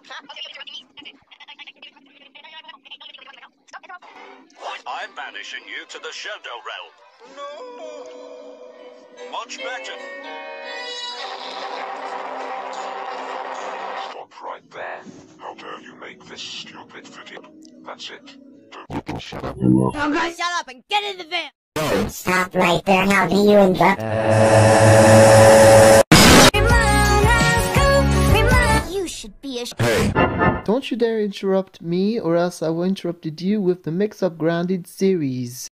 I'm banishing you to the Shadow Realm. No! Much better. Stop right there. How dare you make this stupid video? That's it. Don't shut up. Okay, shut up and get in the van! Stop right there. How do you interrupt? You should be a Hey, don't you dare interrupt me, or else I will interrupt you with the Mix Up Grounded series.